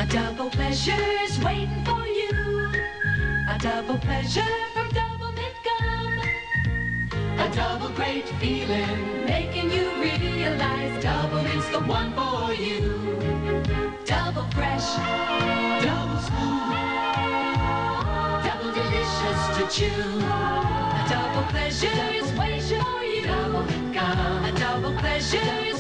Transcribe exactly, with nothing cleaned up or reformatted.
double pleasure's waiting for you. A double pleasure from Doublemint gum. A double great feeling, making you realize Doublemint's the one for you. Double fresh, double smooth, double delicious to chew. A double pleasure is waiting for you. Doublemint gum. A double pleasure is